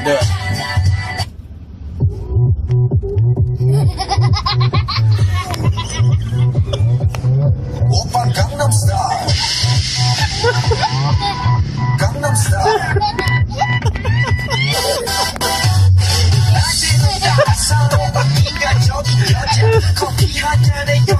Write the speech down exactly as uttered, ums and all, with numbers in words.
Do it. Oppan Gangnam Style. Gangnam Style. 낮에는 따라서 밤이가 저기 여자 커피 한 잔에